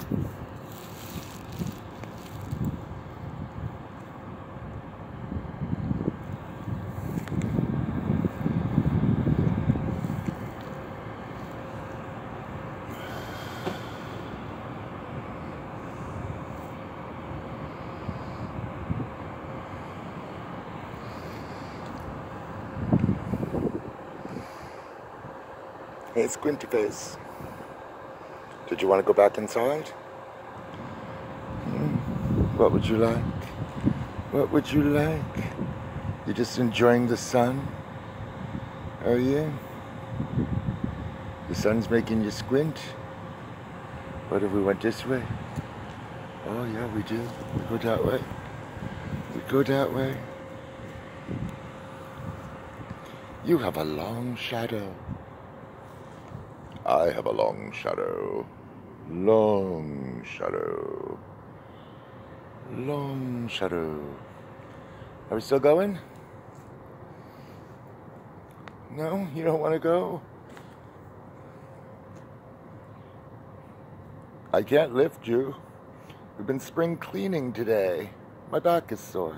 Hey, Squinty Face. Did you want to go back inside? What would you like? What would you like? You just enjoying the sun? Are you? The sun's making you squint? What if we went this way? Oh yeah, we do. We go that way. We go that way. You have a long shadow. I have a long shadow. Long shadow. Long shadow. Are we still going? No? You don't want to go? I can't lift you. We've been spring cleaning today. My back is sore.